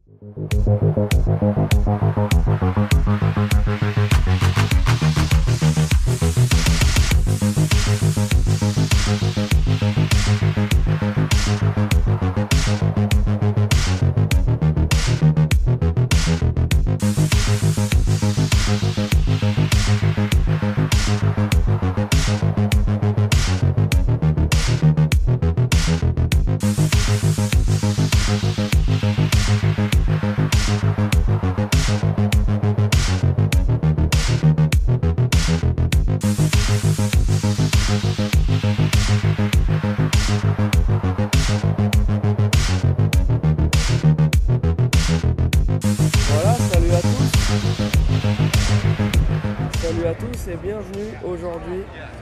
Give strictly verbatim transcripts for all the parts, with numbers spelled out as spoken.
Salut à tous et bienvenue aujourd'hui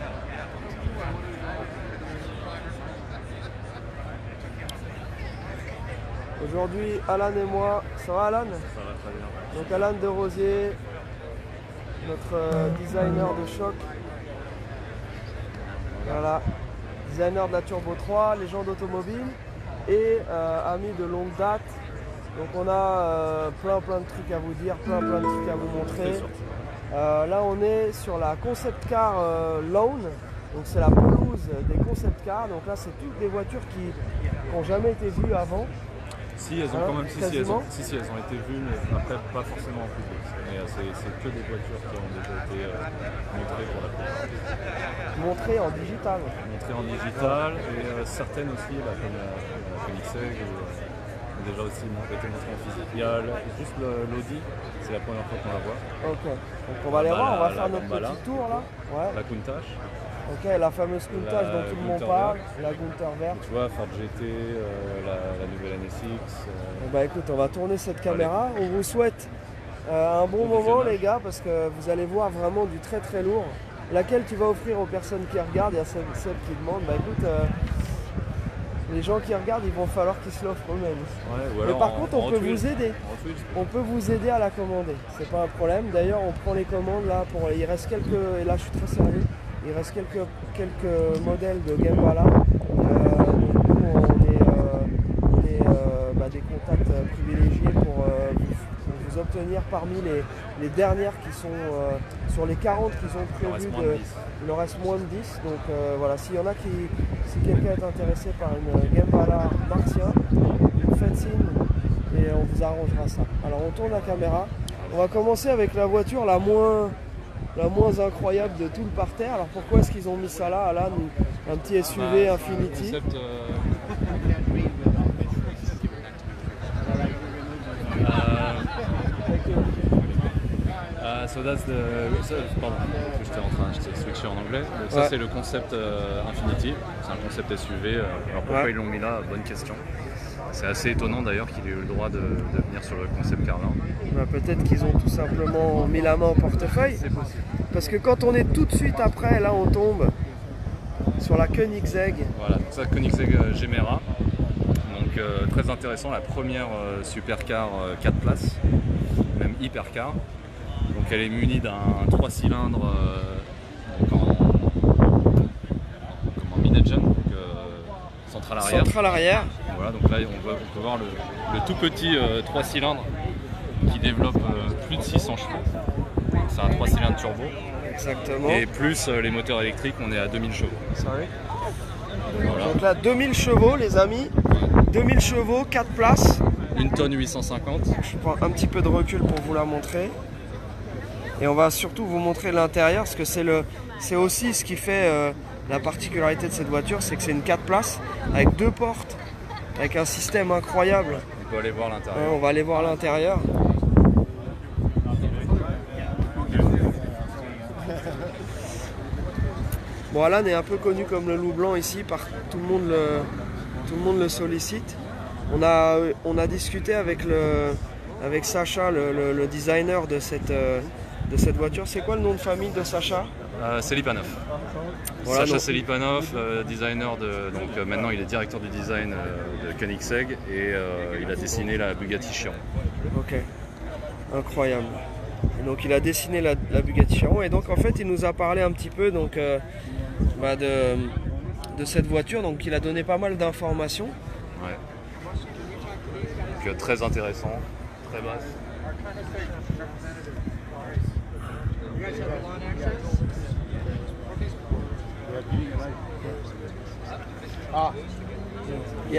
Aujourd'hui Alan et moi, ça va Alan? Ça va très bien. Donc Alan de Rosier, notre euh, designer de choc. Voilà, designer de la Turbo trois, légende automobile et euh, ami de longue date. Donc on a euh, plein plein de trucs à vous dire, plein plein de trucs à vous montrer. Euh, là on est sur la concept car euh, Lawn, donc c'est la pelouse des concept cars. Donc là c'est toutes des voitures qui n'ont jamais été vues avant. Si elles ont Alors, quand même, si, si, elles ont, si, si elles ont été vues, mais après pas forcément en public. Mais euh, c'est que des voitures qui ont déjà été euh, montrées pour la plupart. Montrées en digital. Montrées en digital et euh, certaines aussi, là, comme la, la Koenigsegg, ont déjà aussi été montrées en physique. Il y a le, juste l'Audi, c'est la première fois qu'on la voit. Ok, donc on va aller voir, on va faire notre petit tour là. Ouais. La Countach. Ok, la fameuse Countach dont tout le monde parle, la Gunther verte. Tu vois, Ford G T, euh, la, la nouvelle N S X. Euh... Bah écoute, on va tourner cette caméra. On vous souhaite euh, un bon moment les gars, parce que vous allez voir vraiment du très très lourd. Laquelle tu vas offrir aux personnes qui regardent? Il y a celles, celles qui demandent. Bah écoute, euh, les gens qui regardent, ils vont falloir qu'ils se l'offrent eux-mêmes. Ouais, mais par en, contre, on en peut tweet, vous aider. Tweet, on peut vous aider à la commander. C'est pas un problème. D'ailleurs, on prend les commandes là pour. Il reste quelques. Et là, je suis très sérieux. Il reste quelques, quelques modèles de Gembala. Euh, donc nous, on est, euh, on est euh, bah, des contacts privilégiés pour, euh, vous, pour vous obtenir parmi les, les dernières qui sont euh, sur les quarante qui sont prévues. De, il en reste moins de dix. Donc euh, voilà, s'il y en a qui, si quelqu'un est intéressé par une Gembala Martien, vous faites signe et on vous arrangera ça. Alors on tourne la caméra. On va commencer avec la voiture la moins la moins incroyable de tout le parterre. Alors pourquoi est-ce qu'ils ont mis ça là, Alan? Un petit S U V bah, Infinity. Concept, euh... Uh, so that's the... Pardon, j'étais en train de switcher en anglais. Donc ça ouais. C'est le concept euh, Infinity. C'est un concept S U V. Alors pourquoi ouais. ils l'ont mis là? Bonne question. C'est assez étonnant d'ailleurs qu'il ait eu le droit de, de venir sur le concept car là. Bah, peut-être qu'ils ont tout simplement mis la main au portefeuille. C'est possible. Parce que quand on est tout de suite après, là on tombe sur la Koenigsegg. Voilà, donc ça Koenigsegg Gemera. Donc euh, très intéressant, la première euh, supercar euh, quatre places, même hypercar. Donc elle est munie d'un trois cylindres euh, en, en mid-engine, donc euh, centrale arrière. Centrale arrière. Voilà, donc là on, voit, on peut voir le, le tout petit euh, trois cylindres qui développe euh, plus de six cents chevaux. C'est un trois cylindres turbo. Exactement. Et plus euh, les moteurs électriques, on est à deux mille chevaux. Sorry. Voilà. Donc là deux mille chevaux les amis. deux mille chevaux, quatre places. une tonne huit cent cinquante. Je prends un petit peu de recul pour vous la montrer. Et on va surtout vous montrer l'intérieur parce que c'est le, c'est aussi ce qui fait euh, la particularité de cette voiture, c'est que c'est une quatre places avec deux portes, avec un système incroyable. On peut aller voir l'intérieur. Ouais, on va aller voir l'intérieur. Bon, Alan est un peu connu comme le loup blanc ici, par tout le monde le, tout le monde le sollicite. On a, on a discuté avec, le, avec Sacha, le, le, le designer de cette, de cette voiture. C'est quoi le nom de famille de Sacha? euh, Selipanov. Voilà, Sacha donc... Selipanov, euh, designer de. Donc euh, maintenant il est directeur du design euh, de Koenigsegg et euh, il a dessiné la Bugatti Chiron. Ok, incroyable. Et donc il a dessiné la, la Bugatti Chiron et donc en fait il nous a parlé un petit peu donc, euh, bah de, de cette voiture. Donc il a donné pas mal d'informations. Ouais. euh, très intéressant, très basse. Ah, yeah.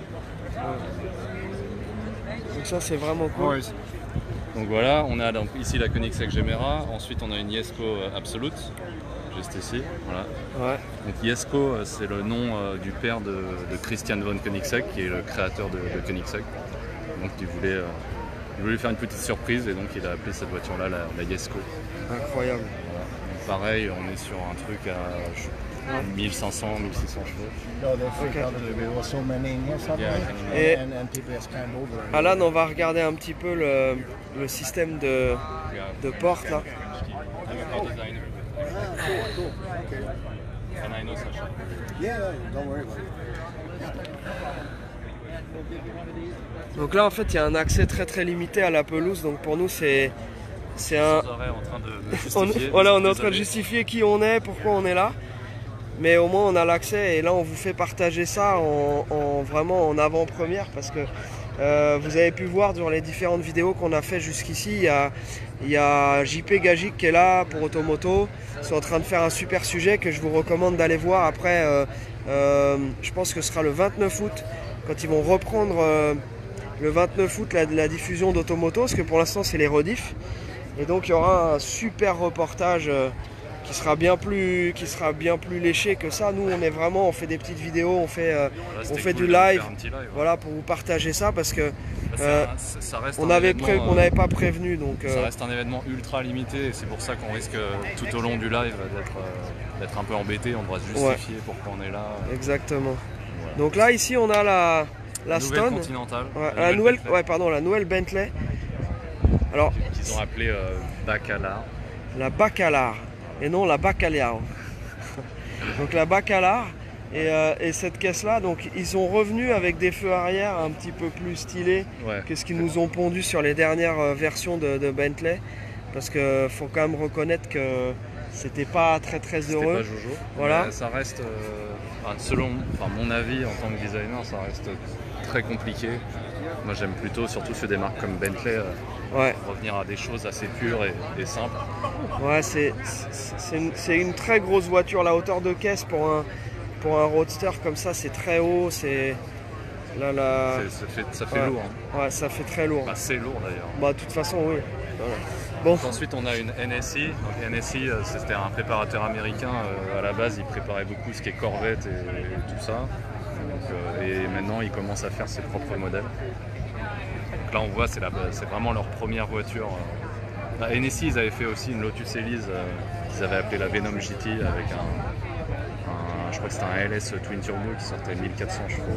Donc ça c'est vraiment cool. Donc voilà, on a donc ici la Koenigsegg Gemera, ensuite on a une Jesko Absolute, juste ici, voilà. Ouais. Donc Jesko, c'est le nom euh, du père de, de Christian von Koenigsegg, qui est le créateur de, de Koenigsegg. Donc il voulait, euh, il voulait faire une petite surprise et donc il a appelé cette voiture-là la, la Jesko. Incroyable. Voilà. Donc pareil, on est sur un truc à mille cinq cents, mille six cents chevaux. Et Alan, on va regarder un petit peu le, le système de, de porte là. Donc là en fait il y a un accès très très limité à la pelouse, donc pour nous c'est c'est un... en train de, de justifier, on, voilà, on est en train de justifier qui on est, pourquoi on est là. Mais au moins on a l'accès et là on vous fait partager ça en, en vraiment en avant-première parce que euh, vous avez pu voir durant les différentes vidéos qu'on a fait jusqu'ici, il y a, il y a J P Gagic qui est là pour Automoto. Ils sont en train de faire un super sujet que je vous recommande d'aller voir après. Euh, euh, je pense que ce sera le vingt-neuf août quand ils vont reprendre euh, le vingt-neuf août la, la diffusion d'Automoto, parce que pour l'instant c'est les rediffs. Et donc il y aura un super reportage euh, qui sera bien plus qui sera bien plus léché que ça. Nous on est vraiment, on fait des petites vidéos, on fait euh, voilà, on fait cool du live, live ouais. Voilà, pour vous partager ça parce que euh, ça, ça reste on avait pré on n'avait pas prévenu, donc ça euh, reste un événement ultra limité et c'est pour ça qu'on risque tout au long du live d'être euh, d'être un peu embêté. On devra se justifier ouais. pourquoi on est là. Exactement. Ouais. Donc là ici on a la la, la Stone Continental, ouais, la, la nouvelle ouais pardon la nouvelle Bentley. Alors qu'ils ont appelé euh, Bacalar. La Bacalar et non la Bacalhau. Donc la Bacalar et, euh, et cette caisse là, donc ils sont revenus avec des feux arrière un petit peu plus stylés ouais. que ce qu'ils nous ont pondu sur les dernières versions de, de Bentley, parce que faut quand même reconnaître que c'était pas très très heureux. Pas Jojo. Voilà. Mais ça reste, euh, enfin, selon enfin, mon avis en tant que designer, ça reste très compliqué. Moi j'aime plutôt, surtout sur des marques comme Bentley, euh, ouais. revenir à des choses assez pures et, et simples. Ouais, c'est une, une très grosse voiture. La hauteur de caisse pour un, pour un roadster comme ça, c'est très haut. C'est là, là... Ça fait, ça fait ouais. lourd. Hein. Ouais, ça fait très lourd. Bah, c'est lourd d'ailleurs. Bah, de toute façon, oui. Voilà. Bon. Donc, ensuite, on a une N S I. Donc, N S I, c'était un préparateur américain. Euh, à la base, il préparait beaucoup ce qui est Corvette et, et tout ça. Donc, euh, et maintenant, il commence à faire ses propres modèles. Donc là, on voit, c'est vraiment leur première voiture. À N S I, ils avaient fait aussi une Lotus Elise euh, qu'ils avaient appelée la Venom G T avec un, un je crois que c'était un L S Twin Turbo qui sortait mille quatre cents chevaux.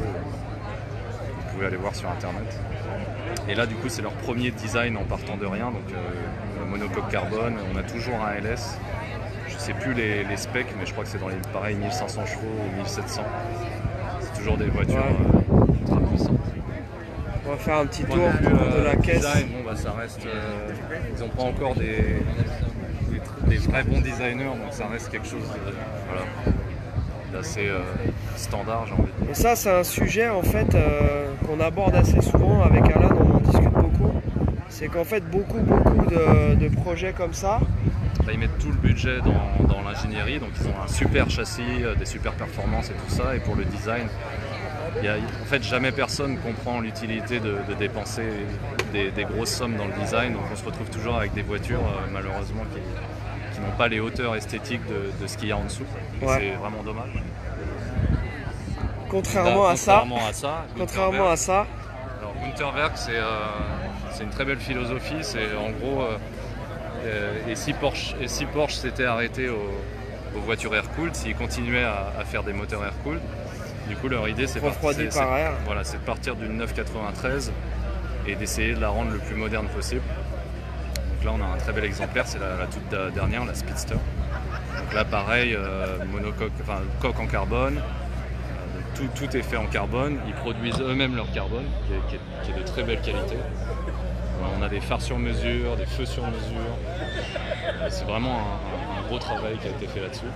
Vous pouvez aller voir sur internet. Et là, du coup, c'est leur premier design en partant de rien. Donc, euh, monocoque carbone. On a toujours un L S. Je sais plus les, les specs, mais je crois que c'est dans les pareils mille cinq cents chevaux ou mille sept cents. C'est toujours des voitures ouais. euh, ultra puissantes. On va faire un petit tour de, vue, euh, de la caisse. Design, bon, bah, ça reste, euh, ils n'ont pas encore des, des, des vrais bons designers, donc ça reste quelque chose de, voilà, d'assez euh, standard, j'ai envie de dire. Et ça, c'est un sujet en fait euh, qu'on aborde assez souvent avec Alan, on en discute beaucoup. C'est qu'en fait, beaucoup, beaucoup de, de projets comme ça. Là, ils mettent tout le budget dans, dans l'ingénierie, donc ils ont un super châssis, des super performances et tout ça, et pour le design. Il y a, en fait, jamais personne comprend l'utilité de, de dépenser des, des grosses sommes dans le design, donc on se retrouve toujours avec des voitures euh, malheureusement qui, qui n'ont pas les hauteurs esthétiques de, de ce qu'il y a en dessous. Ouais. C'est vraiment dommage. Contrairement, Là, à, contrairement ça, à ça, contrairement à ça, alors Unterwerk, c'est euh, une très belle philosophie. C'est en gros, euh, euh, et si Porsche, et si Porsche s'était arrêté aux, aux voitures air-cooled, s'ils continuaient à, à faire des moteurs air-cooled. Du coup, leur idée, c'est par voilà, de partir d'une neuf quatre-vingt-treize et d'essayer de la rendre le plus moderne possible. Donc là, on a un très bel exemplaire, c'est la, la toute dernière, la Speedster. Donc là, pareil, euh, monocoque, enfin, coque en carbone, euh, tout, tout est fait en carbone. Ils produisent eux-mêmes leur carbone, qui est, qui, est, qui est de très belle qualité. On a des phares sur mesure, des feux sur mesure. C'est vraiment un, un gros travail qui a été fait là-dessus.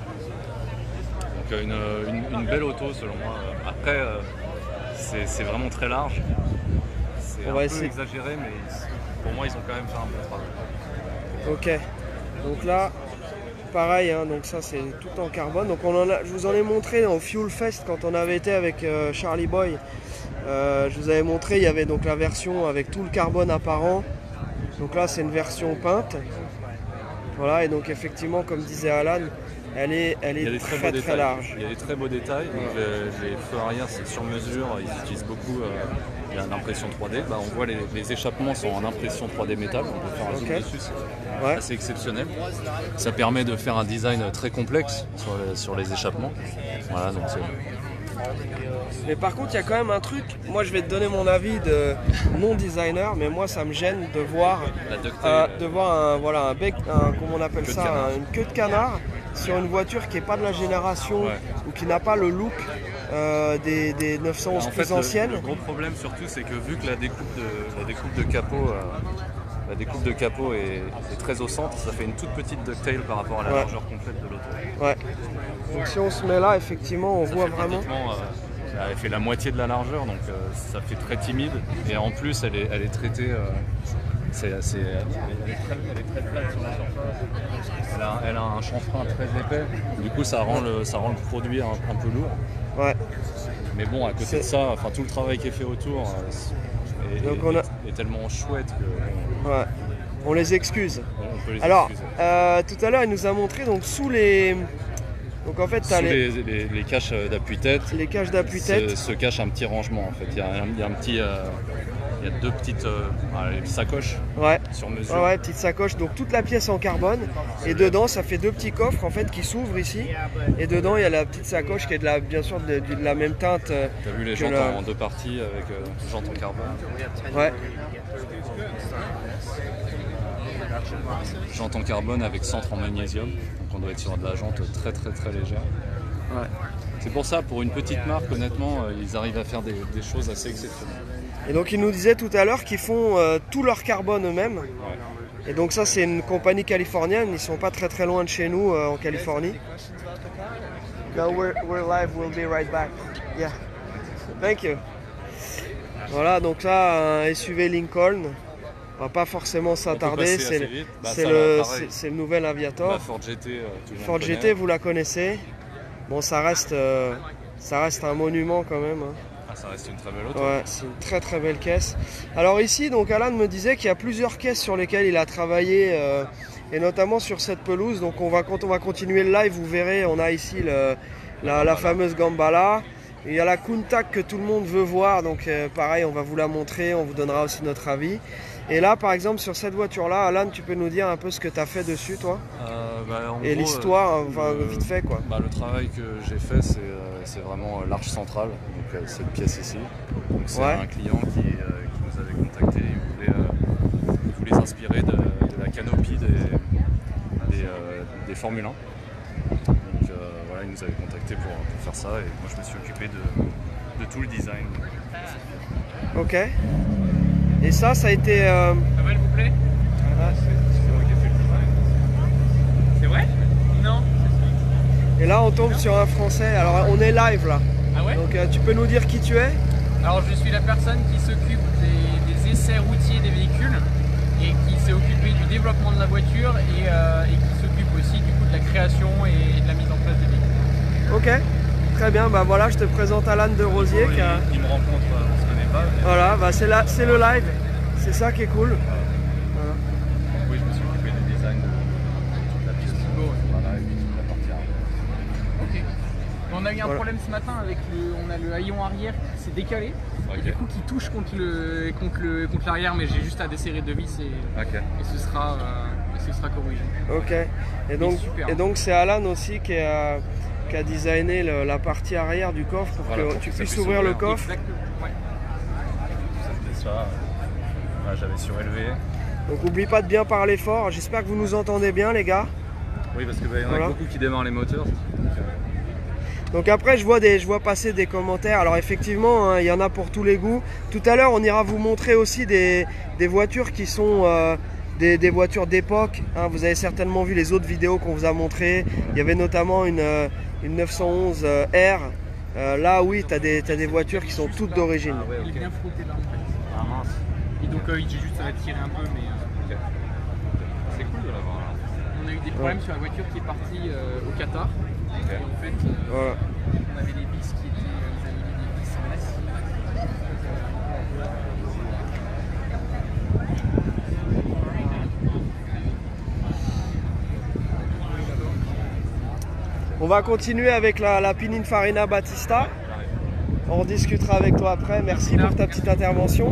Une, une, une belle auto selon moi. Après, euh, c'est vraiment très large. C'est un peu essayer. exagéré, mais ils, pour moi, ils ont quand même fait un bon travail. Ok, donc là, pareil, hein, donc ça c'est tout en carbone. Donc on en a, je vous en ai montré au Fuel Fest quand on avait été avec euh, Charlie Boy. Euh, je vous avais montré, il y avait donc la version avec tout le carbone apparent. Donc là c'est une version peinte. Voilà, et donc effectivement, comme disait Alan, elle est, elle est très très, très large. Il y a des très beaux détails. Donc les, les feux arrière, c'est sur mesure. Ils utilisent beaucoup euh, l'impression trois D. Bah, on voit les, les échappements sont en impression trois D métal. On peut faire un zoom okay. dessus. C'est ouais. assez exceptionnel. Ça permet de faire un design très complexe sur les, sur les échappements. Voilà, donc c'est... Mais par contre, il y a quand même un truc. Moi, je vais te donner mon avis de non-designer, mais moi, ça me gêne de voir, euh, de voir un, voilà, un bec, un, comment on appelle ça, un, une queue de canard sur une voiture qui n'est pas de la génération ouais. ou qui n'a pas le look euh, des, des neuf cent onze en plus fait, anciennes. Le, le gros problème surtout, c'est que vu que la découpe de, la découpe de capot, euh, la découpe de capot est, est très au centre, ça fait une toute petite ducktail par rapport à la ouais. largeur complète de l'auto. Ouais. Donc si on se met là, effectivement, on ça voit vraiment. Euh, elle fait la moitié de la largeur, donc euh, ça fait très timide. Et en plus, elle est, elle est traitée. Euh, c'est, c'est, elle, est très, elle est très plate sur la surface. Elle a, elle a un chanfrein très épais. Du coup, ça rend le, ça rend le produit un, un peu lourd. Ouais. Mais bon, à côté c'est... de ça, enfin tout le travail qui est fait autour euh, est, donc on a... est, est tellement chouette que. Ouais. On les excuse. On, on peut les Alors, excuser. Euh, tout à l'heure, il nous a montré donc sous les. Donc en fait, sous les... Les, les, les caches d'appui-tête. Les caches d'appui-tête. Se, se cache un petit rangement en fait. Il y a un, il y a un petit. Euh... Il y a deux petites euh, sacoches ouais. sur mesure. Ouais, ouais, petites sacoches. Donc toute la pièce en carbone. Et dedans, ça fait deux petits coffres en fait qui s'ouvrent ici. Et dedans, il y a la petite sacoche qui est de la, bien sûr de, de la même teinte. Euh, T'as vu les jantes la... en deux parties avec euh, jantes en carbone. Ouais. Jante en carbone avec centre en magnésium. Donc on doit être sur de la jante très très très légère. Ouais. C'est pour ça, pour une petite marque, honnêtement, euh, ils arrivent à faire des, des choses assez exceptionnelles. Et donc ils nous disaient tout à l'heure qu'ils font euh, tout leur carbone eux-mêmes. Ouais. Et donc ça c'est une compagnie californienne, ils sont pas très très loin de chez nous euh, en Californie. No, we're, we're live, we'll be right back. Yeah. Thank you. Voilà, donc là un S U V Lincoln. On va pas forcément s'attarder, c'est le, bah, le, le nouvel Aviator. La Ford G T, euh, tout le Ford G T, vous la connaissez. Bon, ça reste, euh, ça reste un monument quand même. Hein. Ah, ça reste une très belle auto. Ouais, c'est une très très belle caisse. Alors ici, donc Alan me disait qu'il y a plusieurs caisses sur lesquelles il a travaillé, euh, et notamment sur cette pelouse. Donc on va, quand on va continuer le live, vous verrez, on a ici le, la, la fameuse Gambala. Il y a la Countach que tout le monde veut voir, donc euh, pareil, on va vous la montrer, on vous donnera aussi notre avis. Et là, par exemple, sur cette voiture-là, Alan, tu peux nous dire un peu ce que tu as fait dessus, toi euh, bah, et l'histoire, enfin, le, vite fait, quoi. Bah, le travail que j'ai fait, c'est euh, vraiment euh, l'arche centrale, donc euh, cette pièce ici. C'est ouais. un client qui, euh, qui nous avait contacté, il voulait, euh, il voulait s'inspirer de, de la canopie des, des, euh, des Formule un. Donc euh, voilà, il nous avait contacté pour, pour faire ça, et moi je me suis occupé de, de tout le design. Ok. Et ça, ça a été... Euh... Ça va, il vous plaît? Ah, c'est moi qui ai fait le design. C'est vrai? Non. Et là, on tombe sur un Français. Alors, on est live, là. Ah ouais? Donc, euh, tu peux nous dire qui tu es? Alors, je suis la personne qui s'occupe des, des essais routiers des véhicules et qui s'est occupée du développement de la voiture et, euh, et qui s'occupe aussi, du coup, de la création et de la mise en place des véhicules. Ok. Très bien. Bah voilà, je te présente Alan de Rosier. Bonjour, qui a... il, il me rencontre, on se connaît pas. Mais... Voilà, bah c'est la, c'est le live. C'est ça qui est cool. Voilà. Oui, je me suis occupé du design de, de la piste Pico, voilà, et puis de la partie arrière. Ok. On a eu un voilà. problème ce matin avec le, on a le haillon arrière qui s'est décalé, okay. Et du coup qui touche contre le, contre le, contre l'arrière, mais j'ai juste à desserrer deux vis et, okay. et ce sera, euh, et ce sera corrigé. Ok. Et donc, super, et donc c'est Alan aussi qui a, qui a designé le, la partie arrière du coffre pour voilà, que pour tu que puisses ouvrir le coffre. Exactement. Ouais. Ça, ça. Ah, j'avais surélevé. Donc n'oublie pas de bien parler fort, j'espère que vous nous entendez bien les gars. Oui, parce qu'il bah, y en a voilà. beaucoup qui démarrent les moteurs. Donc, euh... donc après je vois, des, je vois passer des commentaires, alors effectivement hein, il y en a pour tous les goûts. Tout à l'heure on ira vous montrer aussi des, des voitures qui sont euh, des, des voitures d'époque. Hein. Vous avez certainement vu les autres vidéos qu'on vous a montrées. Il y avait notamment une, une neuf cent onze euh, R. Euh, là oui, tu as, as des voitures qui sont toutes d'origine. Ah, ouais, okay. Il est bien frotté là en fait. Ah mince. donc euh, j'ai juste retiré un peu, mais euh, okay. C'est cool de l'avoir là. On a eu des problèmes ouais. sur la voiture qui est partie euh, au Qatar. Okay. Et en fait, euh, voilà. on avait des vis qui étaient, ils avaient mis des vis en acier. On va continuer avec la, la Pininfarina Battista. On discutera avec toi après. Merci pour ta petite intervention.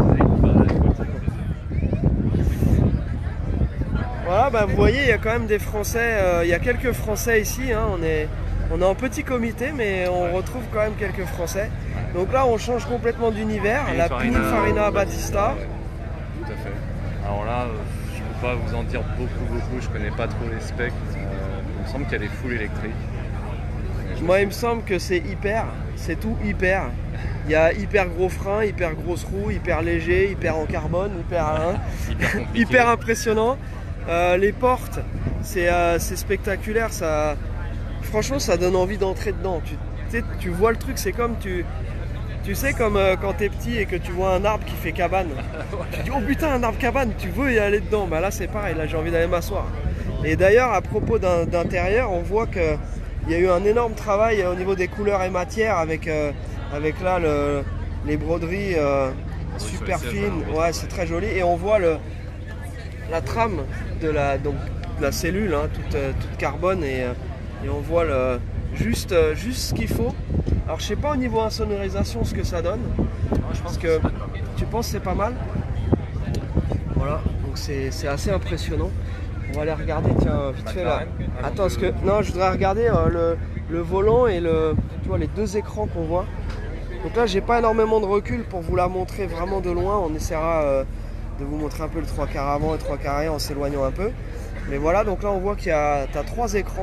Voilà, bah vous voyez, il y a quand même des Français. Euh, il y a quelques Français ici. Hein, on est, on est en petit comité, mais on retrouve quand même quelques Français. Donc là, on change complètement d'univers. La Pininfarina Battista. Tout à fait. Alors là, je ne peux pas vous en dire beaucoup, beaucoup. Je connais pas trop les specs. Il me semble qu'elle est full électrique. Moi, il me semble que c'est hyper, c'est tout hyper. Il y a hyper gros frein, hyper grosse roue, hyper léger, hyper en carbone, hyper, hein, hyper, hyper impressionnant. Euh, les portes, c'est euh, spectaculaire. Ça, franchement, ça donne envie d'entrer dedans. Tu, tu, sais, tu vois le truc, c'est comme tu, tu sais comme euh, quand t'es petit et que tu vois un arbre qui fait cabane. Tu dis oh putain, un arbre cabane, tu veux y aller dedans. Bah là, c'est pareil. Là, j'ai envie d'aller m'asseoir. Et d'ailleurs, à propos d'intérieur, on voit qu'il y a eu un énorme travail au niveau des couleurs et matières avec, euh, avec là le, les broderies euh, super fines. Ouais, c'est très joli. Et on voit le, la trame de la, donc, de la cellule, hein, toute, toute carbone. Et, et on voit le, juste, juste ce qu'il faut. Alors, je sais pas au niveau insonorisation ce que ça donne. Je pense que tu penses que c'est pas mal. Voilà, donc c'est assez impressionnant. On va aller regarder, tiens, vite fait là. Attends, parce que non, je voudrais regarder euh, le, le volant et le, tu vois, les deux écrans qu'on voit. Donc là, j'ai pas énormément de recul pour vous la montrer vraiment de loin. On essaiera euh, de vous montrer un peu le trois quarts avant et le trois quarts arrière en s'éloignant un peu. Mais voilà, donc là, on voit qu'il y a, t'as trois écrans.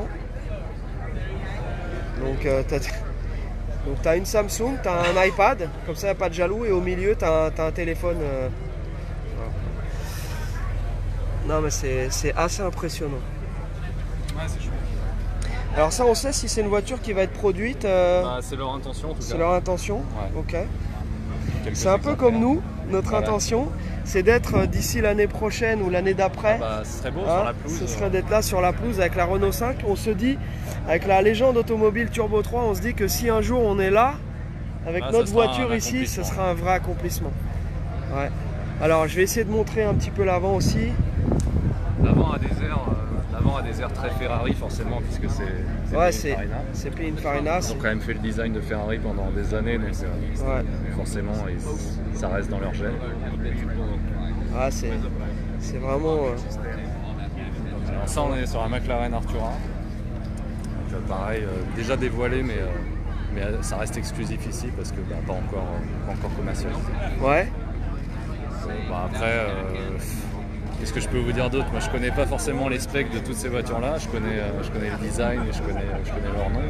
Donc, euh, t'as, donc t'as une Samsung, t'as un iPad, comme ça, il n'y a pas de jaloux, et au milieu, t'as un, t'as un téléphone. Euh, Non mais c'est assez impressionnant. Ouais, c'est chouette. Alors ça on sait si c'est une voiture qui va être produite euh... bah, c'est leur intention en tout cas. C'est leur intention, ouais. Ok. C'est un peu comme nous, notre voilà. intention, c'est d'être d'ici l'année prochaine ou l'année d'après. Ah bah, ce serait beau hein, sur la pelouse. Ce serait d'être là sur la pelouse avec la Renault cinq. On se dit, avec la légende automobile Turbo trois, on se dit que si un jour on est là, avec ah, notre voiture ici, ce sera un vrai accomplissement. Ouais. Alors je vais essayer de montrer un petit peu l'avant aussi. L'avant a des airs, euh, l'avant a des airs très Ferrari forcément puisque c'est ouais, c'est Pininfarina. Ils ont quand même fait le design de Ferrari pendant des années, donc euh, ouais. forcément ils, ça reste dans leur gène. Ah, c'est vraiment. Euh... Alors ça on est sur la McLaren Artura. Donc, euh, pareil, euh, déjà dévoilé mais, euh, mais ça reste exclusif ici parce que bah, pas encore, euh, pas encore commercialisé. Ouais. Bah, après. Euh, Qu'est-ce que je peux vous dire d'autre? Moi je connais pas forcément les specs de toutes ces voitures là, je connais, euh, je connais le design et je connais, je connais leur nom.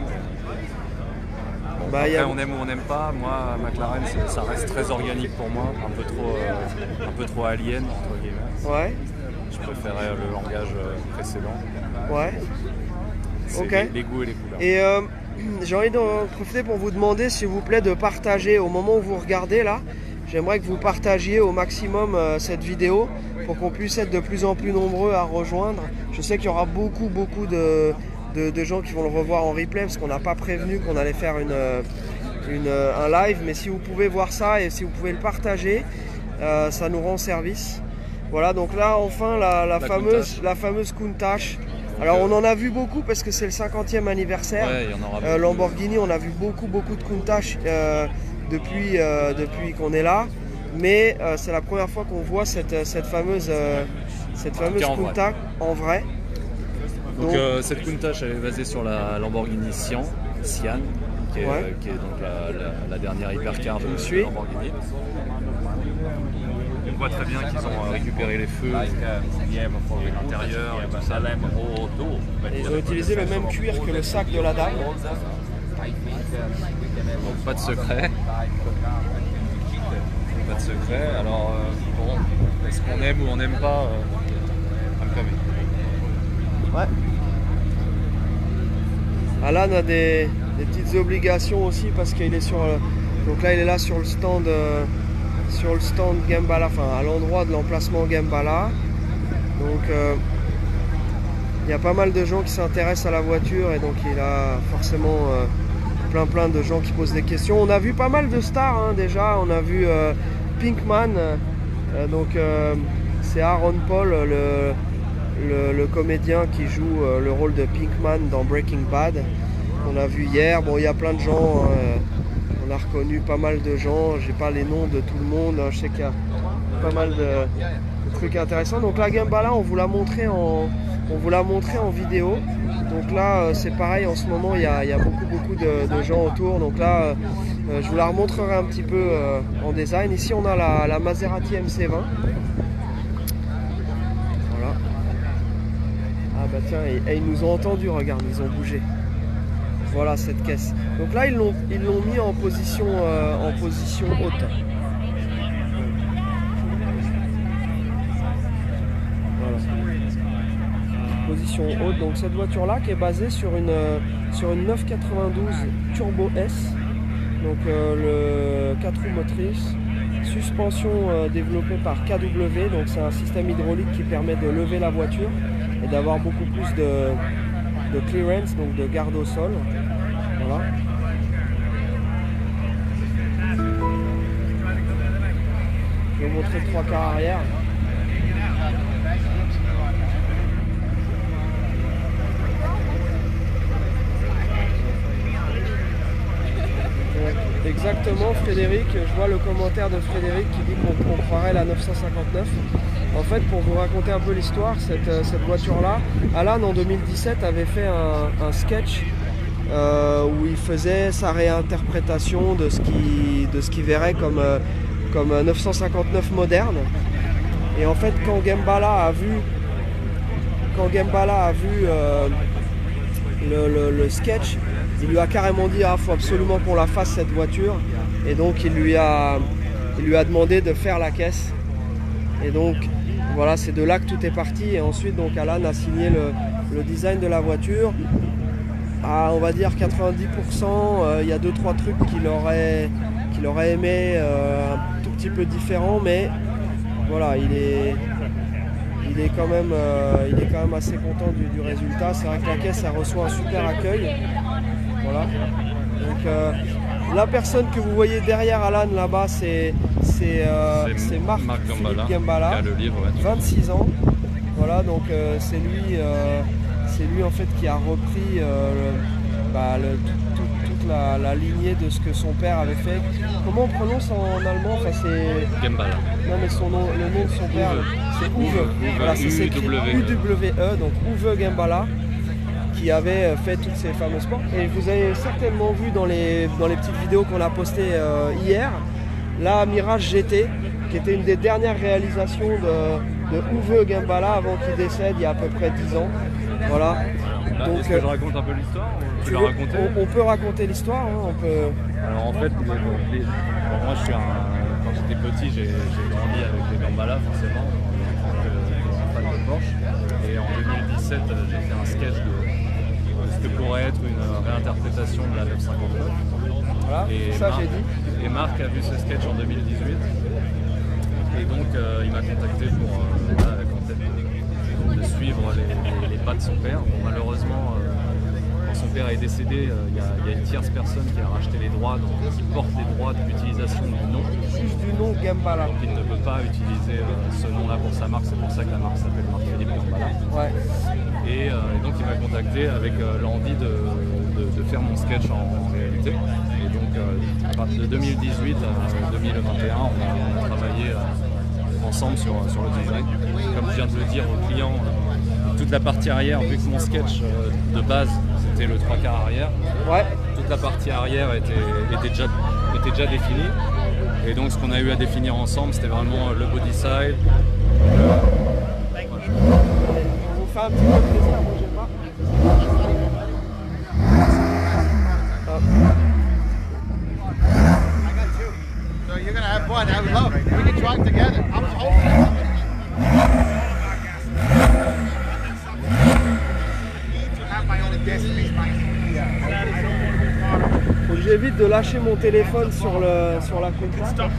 Bon, bah, après a... on aime ou on n'aime pas, moi McLaren ça reste très organique pour moi, un peu trop, euh, un peu trop alien entre guillemets. Ouais. Je préférais le langage précédent. Ouais. Ok. Les, les goûts et les couleurs. Et euh, j'ai envie d'en profiter pour vous demander s'il vous plaît de partager au moment où vous regardez là. J'aimerais que vous partagiez au maximum euh, cette vidéo pour qu'on puisse être de plus en plus nombreux à rejoindre. Je sais qu'il y aura beaucoup beaucoup de, de, de gens qui vont le revoir en replay parce qu'on n'a pas prévenu qu'on allait faire une, une, un live, mais si vous pouvez voir ça et si vous pouvez le partager, euh, ça nous rend service. Voilà, donc là enfin la, la, la fameuse, la fameuse Countach. Alors on en a vu beaucoup parce que c'est le cinquantième anniversaire. Ouais, il y en aura euh, Lamborghini, on a vu beaucoup beaucoup de Countach euh, depuis, euh, depuis qu'on est là. Mais euh, c'est la première fois qu'on voit cette, cette fameuse, euh, cette fameuse en Countach vrai. en vrai. Donc, donc euh, cette Countach elle est basée sur la Lamborghini Sian, Sian qui, est, ouais. euh, qui est donc la, la, la dernière hypercar de, de Lamborghini. On voit très bien qu'ils ont récupéré les feux, l'intérieur et tout ça. Ils ont utilisé le même cuir que le sac de la dame. Donc pas de secret. Pas de secret. Alors euh, bon, est-ce qu'on aime ou on n'aime pas euh, I'm coming. Ouais. Alan a des, des petites obligations aussi parce qu'il est sur. Donc là il est là sur le stand. Euh, sur le stand Gembala, enfin à l'endroit de l'emplacement Gembala. Donc euh, il y a pas mal de gens qui s'intéressent à la voiture et donc il a forcément euh, plein plein de gens qui posent des questions. On a vu pas mal de stars hein, déjà, on a vu euh, Pinkman, euh, donc euh, c'est Aaron Paul, le, le, le comédien qui joue euh, le rôle de Pinkman dans Breaking Bad. On a vu hier, bon il y a plein de gens, euh, on a reconnu pas mal de gens, j'ai pas les noms de tout le monde, hein, je sais qu'il y a pas mal de, de trucs intéressants. Donc la Gembala on vous l'a montré en, on vous l'a montré en vidéo. Donc là euh, c'est pareil, en ce moment il y a, il y a beaucoup beaucoup de, de gens autour. Donc là euh, euh, je vous la remontrerai un petit peu euh, en design. Ici on a la, la Maserati M C vingt. Voilà. Ah bah tiens, et, et ils nous ont entendu, regarde, ils ont bougé. Voilà cette caisse. Donc là ils l'ont ils l'ont mis en position euh, en position haute. Voilà. Position haute. Donc cette voiture là qui est basée sur une sur une neuf quatre-vingt-douze Turbo S. Donc euh, le quatre roues motrices. Suspension euh, développée par K W. Donc c'est un système hydraulique qui permet de lever la voiture et d'avoir beaucoup plus de de clearance, donc de garde au sol. Voilà. Je vais vous montrer le trois quarts arrière. Exactement, Frédéric, je vois le commentaire de Frédéric qui dit qu'on on croirait la neuf cent cinquante-neuf. En fait, pour vous raconter un peu l'histoire, cette, cette voiture-là, Alan en deux mille dix-sept avait fait un, un sketch euh, où il faisait sa réinterprétation de ce qu'il de ce qu'il verrait comme, euh, comme un neuf cent cinquante-neuf moderne. Et en fait, quand Gembala a vu, quand Gembala a vu euh, le, le, le sketch, il lui a carrément dit ah faut absolument qu'on la fasse cette voiture. Et donc il lui a, il lui a demandé de faire la caisse. Et donc voilà, c'est de là que tout est parti. Et ensuite donc Alan a signé le, le design de la voiture. À on va dire quatre-vingt-dix pour cent, euh, il y a deux trois trucs qu'il aurait, qu'il aurait aimé euh, un tout petit peu différents, mais voilà, il est, il est quand même, euh, il est quand même assez content du, du résultat. C'est vrai que la caisse elle reçoit un super accueil. Voilà. Donc euh, la personne que vous voyez derrière Alan là-bas, c'est euh, Marc, Marc Gembala, Gembala, qui a le livre, ouais. vingt-six ans. Voilà, donc euh, c'est lui, euh, c'est lui en fait qui a repris euh, le, bah, le, tout, tout, toute la, la lignée de ce que son père avait fait. Comment on prononce en allemand? Enfin, c'est Gembala. Non mais son nom, le nom de son père, c'est Uwe. Voilà, c'est écrit U W E, donc Uwe Gembala, qui avait fait toutes ces fameuses portes. Et vous avez certainement vu dans les, dans les petites vidéos qu'on a postées euh, hier, la Mirage G T, qui était une des dernières réalisations de, de Uwe Gembala avant qu'il décède il y a à peu près dix ans. Voilà. Donc, est-ce que je raconte un peu l'histoire? Tu veux, raconter on, on peut raconter l'histoire, hein, on peut... Alors en fait, les, les, bon, moi je suis un... Quand j'étais petit, j'ai grandi avec les Gembala forcément, en tant que fan de Porsche. Et en deux mille dix-sept, j'ai fait un sketch de ce que pourrait être une réinterprétation de la neuf cent cinquante-neuf. Voilà, et ça Marc, j'ai dit. Et Marc a vu ce sketch en deux mille dix-huit. Et donc euh, il m'a contacté pour euh, voilà, de, de suivre les, les, les pas de son père. Bon, malheureusement, euh, quand son père est décédé, euh, il y, y a une tierce personne qui a racheté les droits, donc qui porte les droits d'utilisation du nom. Juste du nom Gembala. Donc il ne peut pas utiliser euh, ce nom-là pour sa marque, c'est pour ça que la marque s'appelle Marc-Philippe Gembala. Ouais. Et, euh, et donc il m'a contacté avec euh, l'envie de, de, de faire mon sketch en, en réalité. Et donc euh, à partir de deux mille dix-huit à deux mille vingt et un, on a, on a travaillé euh, ensemble sur, sur le design. Comme je viens de le dire aux clients, euh, toute la partie arrière, vu que mon sketch euh, de base c'était le trois quarts arrière, ouais. toute la partie arrière était, était, déjà, était déjà définie. Et donc ce qu'on a eu à définir ensemble, c'était vraiment le body side. On fait un petit peu de plaisir, moi j'aime pas. Hop. So you're gonna have fun. I would love it. We can drive together. I was hoping. Faut que j'évite de lâcher mon téléphone sur, le, sur la console.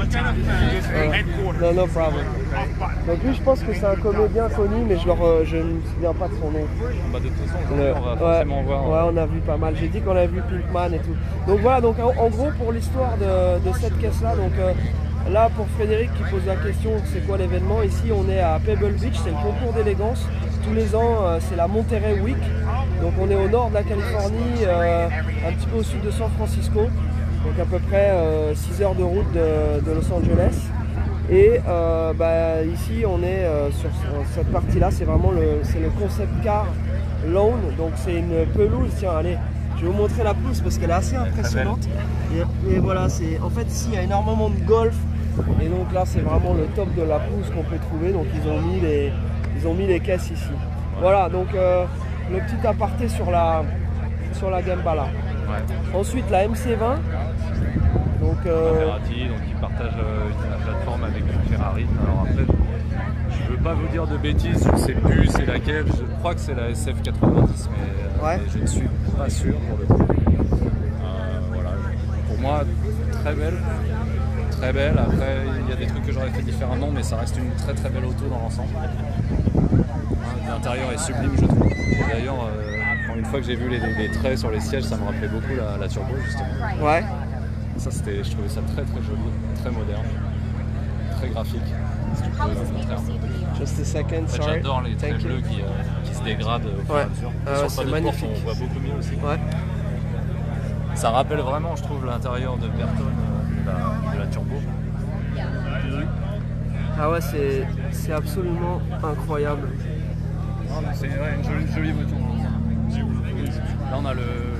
Non, no problem. Donc lui, je pense que c'est un comédien connu, mais je, leur, je ne me souviens pas de son nom. Bah, de toute façon, on Le, va ouais, forcément voir. ouais, on a vu pas mal. J'ai dit qu'on avait vu Pinkman et tout. Donc voilà, donc en, en gros pour l'histoire de, de cette caisse-là, donc euh, là pour Frédéric qui pose la question, c'est quoi l'événement? Ici, on est à Pebble Beach, c'est le concours d'élégance. Tous les ans, euh, c'est la Monterey Week. Donc on est au nord de la Californie, euh, un petit peu au sud de San Francisco. Donc à peu près euh, six heures de route de, de Los Angeles. Et euh, bah, ici on est euh, sur cette partie là, c'est vraiment le, c'est le concept car lawn, donc c'est une pelouse. Tiens, allez, je vais vous montrer la pelouse parce qu'elle est assez impressionnante. Et, et voilà, c'est en fait ici il y a énormément de golf, et donc là c'est vraiment le top de la pelouse qu'on peut trouver. Donc ils ont mis les, ils ont mis les caisses ici. Voilà, donc euh, le petit aparté sur la, sur la Gembala. Ouais. Ensuite la M C vingt. Donc, euh... Maserati, donc ils partagent euh, la plateforme avec une Ferrari. Alors après, je veux pas vous dire de bêtises, je sais plus c'est laquelle, je crois que c'est la S F quatre-vingt-dix, mais, ouais. mais je ne suis pas sûr pour le coup. Euh, voilà. Pour moi, très belle, très belle. Après, il y a des trucs que j'aurais fait différemment, mais ça reste une très très belle auto dans l'ensemble. L'intérieur est sublime, je trouve. D'ailleurs, euh, une fois que j'ai vu les, les traits sur les sièges, ça me rappelait beaucoup la, la Turbo, justement. Ouais. Ça, c'était, je trouvais ça très très joli, très moderne, très graphique. Just a second, en fait, sorry. J'adore les traits Thank bleus qui, euh, qui se dégradent au fur et ouais. à mesure. Euh, sur le c'est panneau de magnifique. porte, on voit beaucoup mieux aussi. Ouais. Ça rappelle vraiment, je trouve, l'intérieur de Berton, euh, de, la, de la Turbo. Ah ouais, c'est, c'est absolument incroyable. C'est ouais, une jolie, jolie voiture. Là, on a le...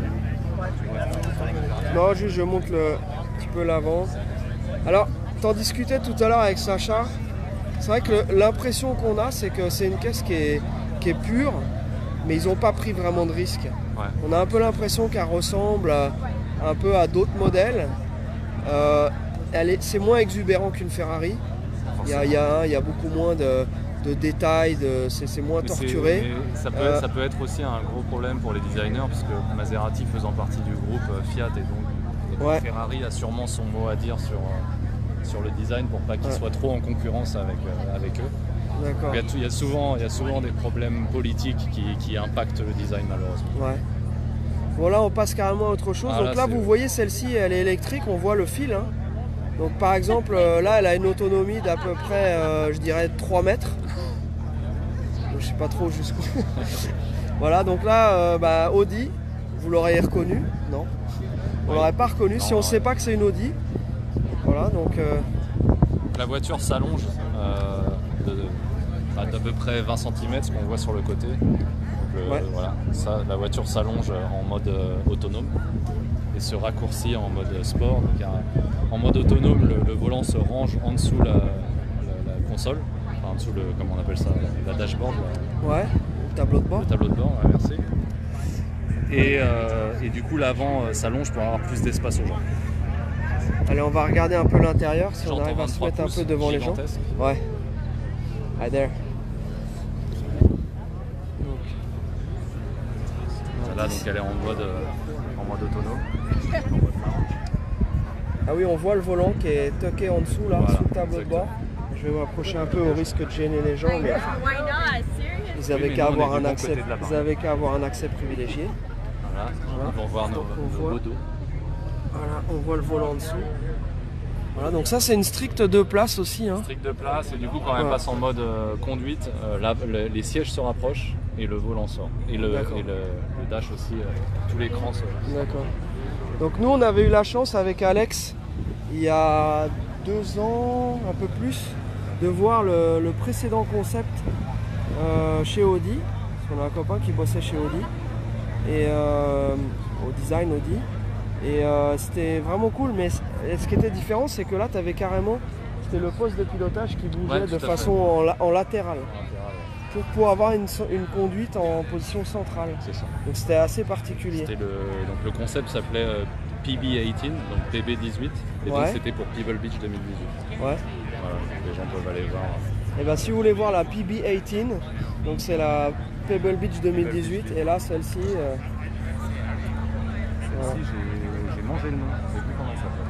Non, juste je monte le, un petit peu l'avant. Alors, t'en discutais tout à l'heure avec Sacha. C'est vrai que le, l'impression qu'on a, c'est que c'est une caisse qui est, qui est pure, mais ils n'ont pas pris vraiment de risques. Ouais. On a un peu l'impression qu'elle ressemble à, un peu à d'autres modèles. Euh, elle est, c'est moins exubérant qu'une Ferrari. Il y a, il y a, il y a beaucoup moins de, de détails, de, c'est, c'est moins Mais torturé. c'est, ça, peut, euh, ça peut être aussi un gros problème pour les designers, puisque Maserati faisant partie du groupe Fiat et donc, et donc ouais. Ferrari a sûrement son mot à dire sur, sur le design pour pas qu'il ouais. soit trop en concurrence avec, euh, avec eux. D'accord. Il y, a tout, il, y a souvent, il y a souvent des problèmes politiques qui, qui impactent le design malheureusement. Ouais. Bon là on passe carrément à autre chose. Ah, donc là, là vous voyez celle-ci, elle est électrique, on voit le fil. Hein. Donc par exemple euh, là elle a une autonomie d'à peu près euh, je dirais trois mètres. Donc, je sais pas trop jusqu'où. Voilà, donc là euh, bah, Audi, vous l'auriez reconnu, non? On oui. l'aurait pas reconnu non, si on ne ouais. sait pas que c'est une Audi. Voilà, donc euh... la voiture s'allonge euh, de, de, d'à peu près vingt centimètres, ce qu'on voit sur le côté. Donc, le, ouais. voilà, ça, la voiture s'allonge en mode euh, autonome et se raccourcit en mode sport. Donc, un, en mode autonome, le, le volant se range en dessous la, la, la console, enfin, en dessous le, comment on appelle ça, la dashboard. La, ouais, le tableau de bord. Le tableau de bord, ouais, merci. Et, euh, et du coup, l'avant euh, s'allonge pour avoir plus d'espace aux gens. Allez, on va regarder un peu l'intérieur si on arrive à se mettre un peu devant les gens. Ouais. Hi there. Donc. Là, donc elle est en mode, euh, en mode autonome. Ah oui, on voit le volant qui est tucké en dessous, là, voilà, sous le tableau exactement. de bord. Je vais m'approcher un peu au risque de gêner les gens, mais ils avaient oui, qu'à avoir, bon qu avoir un accès privilégié. Voilà, voilà. Ils vont voir nos, on nos voit, modos. Voilà, on voit le volant en dessous. Voilà, donc ça c'est une stricte deux places aussi. Hein. Stricte deux places, et du coup quand elle ouais. passe en mode euh, conduite, euh, là, le, les sièges se rapprochent et le volant sort. Et le, et le, le dash aussi, euh, tout l'écran sort. D'accord. Donc nous on avait eu la chance avec Alex, il y a deux ans, un peu plus, de voir le, le précédent concept euh, chez Audi. Parce qu'on a un copain qui bossait chez Audi, et euh, au design Audi. Et euh, c'était vraiment cool, mais ce qui était différent, c'est que là, tu avais carrément, c'était le poste de pilotage qui bougeait ouais, de façon en, la, en latérale, pour, pour avoir une, une conduite en position centrale. C'est ça. Donc c'était assez particulier. C'était le, donc le concept s'appelait euh, P B dix-huit, donc P B dix-huit, et ouais. donc c'était pour Pebble Beach deux mille dix-huit. Ouais. Voilà, les gens peuvent aller voir. Et ben si vous voulez voir la P B dix-huit, donc c'est la Pebble Beach deux mille dix-huit, Pebble Beach. Et là, celle-ci. Euh, celle-ci, j'ai mangé le nom, je sais plus comment ça s'appelle.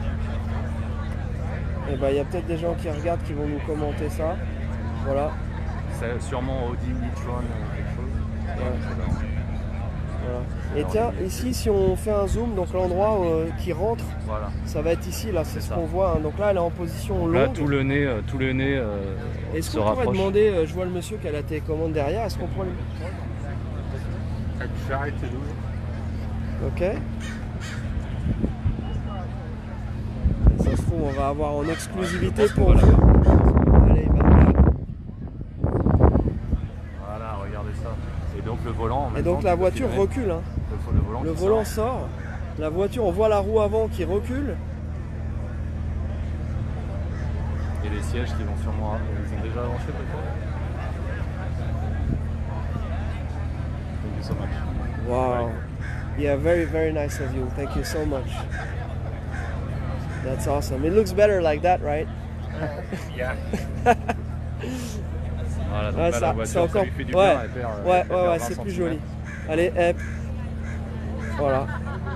Et bah il y a peut-être des gens qui regardent qui vont nous commenter ça. Voilà. C'est sûrement Audi e-tron quelque chose. Ouais. Voilà. Et tiens, ici si on fait un zoom, donc l'endroit euh, qui rentre, voilà. Ça va être ici, là, c'est ce qu'on voit. Hein. Donc là elle est en position longue. Là tout le nez, euh, tout le nez euh, Est-ce se qu'on rapproche. pourrait demander, euh, je vois le monsieur qui a la télécommande derrière, est-ce qu'on pourrait... Ok. Ça se trouve, on va avoir en exclusivité ouais, pour vous. Allez, bah, voilà, regardez ça. Et donc le volant. Et donc la voiture recule. Hein. Le, le volant, le volant sort. sort. La voiture, on voit la roue avant qui recule. Et les sièges qui vont sûrement. Ils ont déjà avancé peut-être. Thank you so much. Wow. Yeah, very, very nice of you. Thank you so much. That's awesome. It looks better like that, right? Yeah. Voilà, donc ouais, là, ça, la voiture, c'est encore... ça lui fait du ouais. bien, elle perd, ouais, elle ouais, ouais, vingt c'est plus centimètres. joli. Allez, hop. Voilà.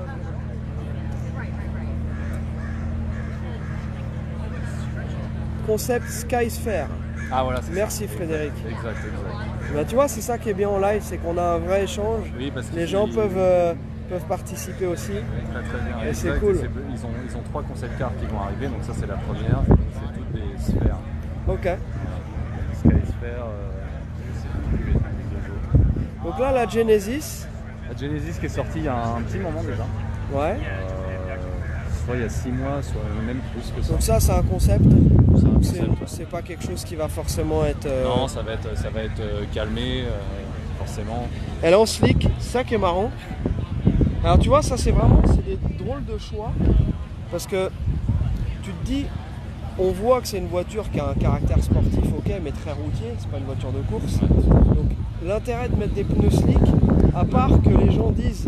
Concept Skysphere. Ah voilà, c'est Merci ça. Frédéric. Exact, exact. Bah, tu vois, c'est ça qui est bien en live, c'est qu'on a un vrai échange. Oui, parce que les gens il... peuvent, euh, peuvent participer aussi. Très très bien. Et c'est cool. Ils ont, ils ont trois concept cars qui vont arriver, donc ça c'est la première. C'est toutes des sphères. Ok. Voilà. Skysphere, euh, je sais plus les autres. Donc là, la Genesis. La Genesis qui est sortie il y a un petit moment déjà. Ouais. Euh, soit il y a six mois, soit même plus que ça. Donc ça, c'est un concept. C'est pas quelque chose qui va forcément être... Euh... Non, ça va être, ça va être euh, calmé, euh, forcément. Elle est en slick, c'est ça qui est marrant. Alors tu vois, ça c'est vraiment c'est des drôles de choix. Parce que tu te dis, on voit que c'est une voiture qui a un caractère sportif, ok, mais très routier, c'est pas une voiture de course. Donc l'intérêt de mettre des pneus slick, à part que les gens disent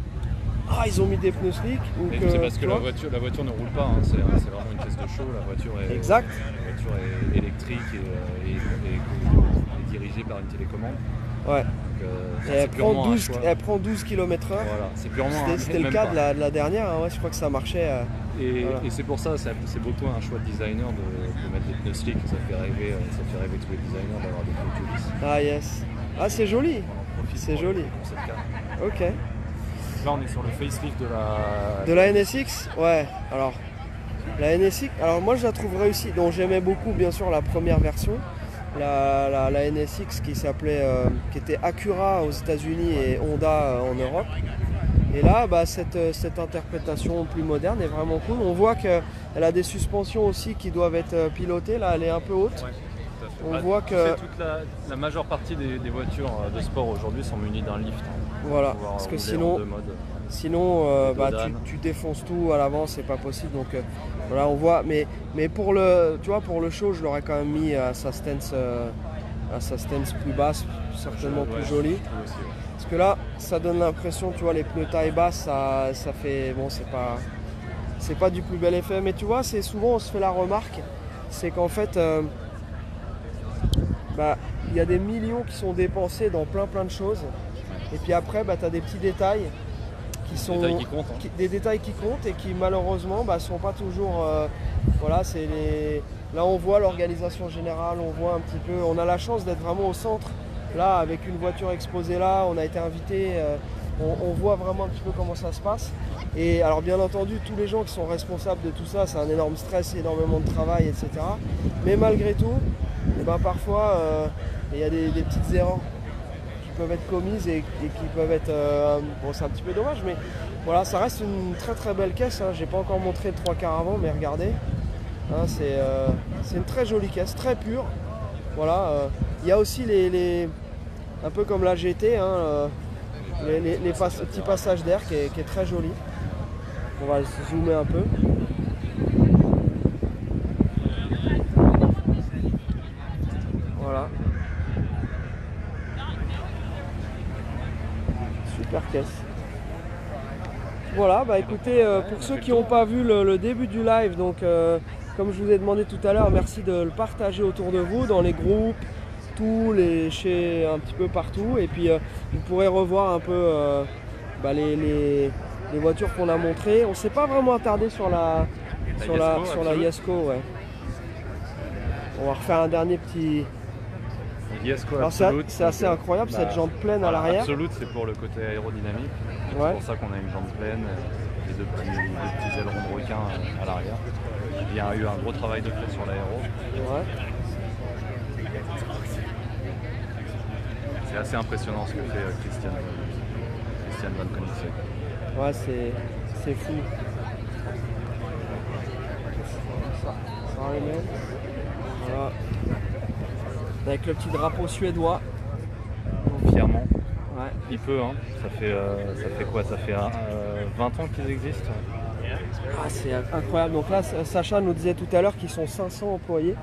ah, ils ont mis des pneus slick. C'est parce que la voiture, la voiture ne roule pas, hein. C'est vraiment une pièce de show. La voiture est, exact. La voiture est électrique et, et, et, et dirigée par une télécommande. Ouais. Donc, euh, et elle, prend douze, elle prend douze kilomètres heure. Voilà, c'est purement C'était le cas de la, de la dernière, hein. Ouais, je crois que ça marchait. Euh, et voilà. et c'est pour ça, c'est beaucoup un choix de designer de, de mettre des pneus slick. Ça fait rêver, ça fait rêver tous les designers d'avoir des pneus lisses. Ah yes. Ah c'est joli. C'est joli. Ok. Là on est sur le facelift de la... De la N S X. Ouais, alors la N S X, alors moi je la trouve réussie, donc j'aimais beaucoup bien sûr la première version, la, la, la N S X qui s'appelait, euh, qui était Acura aux États-Unis et Honda euh, en Europe. Et là bah, cette, cette interprétation plus moderne est vraiment cool. On voit qu'elle a des suspensions aussi qui doivent être pilotées, là elle est un peu haute. Ouais. On bah, voit que toute la, la majeure partie des, des voitures de sport aujourd'hui sont munies d'un lift. Voilà, parce que sinon, sinon euh, bah, tu, tu défonces tout à l'avant, c'est pas possible. Donc euh, voilà, on voit. Mais, mais pour le, tu vois, pour le show, je l'aurais quand même mis à sa stance, euh, à sa stance plus basse, certainement je, ouais, plus jolie. Aussi, ouais. Parce que là, ça donne l'impression, tu vois, les pneus taille basse, ça, ça fait, bon, c'est pas, c'est pas du plus bel effet. Mais tu vois, c'est souvent on se fait la remarque, c'est qu'en fait. Euh, Bah, il y a des millions qui sont dépensés dans plein plein de choses et puis après bah, tu as des petits détails qui sont des détails qui comptent, hein. qui, des détails qui comptent et qui malheureusement bah, sont pas toujours euh, voilà, c'est les... là on voit l'organisation générale, on voit un petit peu, on a la chance d'être vraiment au centre là avec une voiture exposée là, on a été invité, euh, on, on voit vraiment un petit peu comment ça se passe. Et alors bien entendu tous les gens qui sont responsables de tout ça, c'est un énorme stress, énormément de travail, et cetera. Mais malgré tout et ben parfois il euh, y a des, des petites erreurs qui peuvent être commises et, et qui peuvent être euh, bon c'est un petit peu dommage mais voilà ça reste une très très belle caisse, hein. J'ai pas encore montré le trois quarts avant mais regardez hein, c'est euh, une très jolie caisse, très pure. Voilà, il euh, y a aussi les, les un peu comme la G T hein, euh, les, les, les pas, petits passages d'air qui, qui est très joli. On va zoomer un peu. Voilà. Super caisse. Voilà, bah écoutez, euh, pour ceux qui n'ont pas vu le, le début du live, donc euh, comme je vous ai demandé tout à l'heure, merci de le partager autour de vous, dans les groupes, tous les chez un petit peu partout. Et puis euh, vous pourrez revoir un peu euh, bah, les, les, les voitures qu'on a montrées. On ne s'est pas vraiment attardé sur la, La sur la, Yesco, sur la Absolute. Yesco. Ouais. On va refaire un dernier petit... Yesco Alors c'est Absolute, c'est assez donc, incroyable bah, cette jambe pleine voilà, à l'arrière. Absolute, c'est pour le côté aérodynamique. C'est Ouais. pour ça qu'on a une jambe pleine et deux petits, deux petits ailerons de requin à l'arrière. Il y a eu un gros travail de fait sur l'aéro. Ouais. C'est assez impressionnant ce que fait euh, Christian, Christian Van Koenigsegg. Ouais, c'est c'est fou. Ça, ça remet. Voilà. Avec le petit drapeau suédois. Fièrement. Ouais. Il peut, hein. Ça fait, euh, ça fait quoi? Ça fait euh, vingt ans qu'ils existent. Ah, c'est incroyable. Donc là, Sacha nous disait tout à l'heure qu'ils sont cinq cents employés.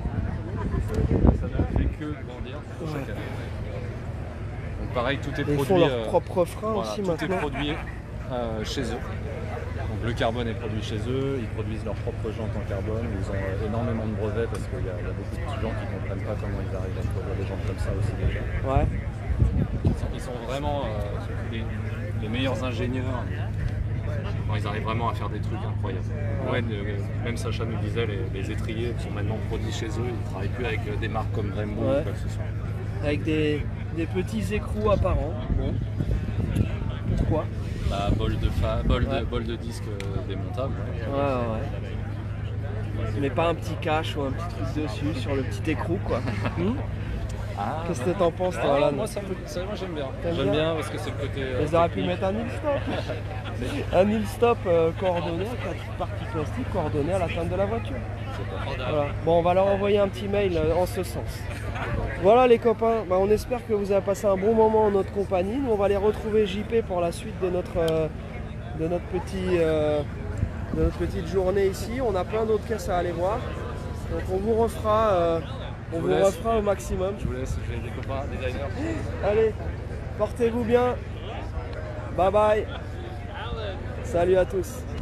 Ça ne fait que grandir chaque Ouais. année. Donc pareil, tout est Et produit. ils font leurs euh, propres freins voilà, aussi tout maintenant. est produit euh, chez eux. Donc le carbone est produit chez eux, ils produisent leurs propres jantes en carbone, ils ont euh, énormément de brevets parce qu'il y, y a beaucoup de gens qui ne comprennent pas comment ils arrivent à produire des jantes comme ça aussi déjà. Ouais. Ils sont, ils sont vraiment euh, les, les meilleurs ingénieurs. Bon, ils arrivent vraiment à faire des trucs incroyables. Ouais, le- même Sacha nous disait, les, les étriers sont maintenant produits chez eux, ils ne travaillent plus avec euh, des marques comme Brembo Ouais. ou quoi que ce soit. Avec des, des petits écrous apparents. Bon. Pourquoi? Bah, bol de, fa... bol Ouais. de, bol de disque euh, démontable. Ouais. Ouais, ouais. Mais pas un petit cache ou un petit truc dessus sur le petit écrou quoi. Hmm. Ah, Qu'est-ce que t'en penses toi, Ah, Alan? moi, ça me- ça, moi j'aime bien. T'aimes J'aime bien bien parce que c'est le côté. euh, Ils auraient pu technique. mettre un nil stop. Un nil stop euh, coordonné avec la petite partie plastique coordonnée à l'atteinte de la voiture. Voilà. Bon, on va leur envoyer un petit mail euh, en ce sens. Voilà les copains, bah, on espère que vous avez passé un bon moment en notre compagnie. Nous on va aller retrouver J P pour la suite de notre, euh, de notre, petit, euh, de notre petite journée ici. On a plein d'autres caisses à aller voir. Donc on vous refera, euh, on Je vous vous laisse. refera au maximum. Je vous laisse, j'ai des copains designers. Allez, portez-vous bien. Bye bye. Salut à tous.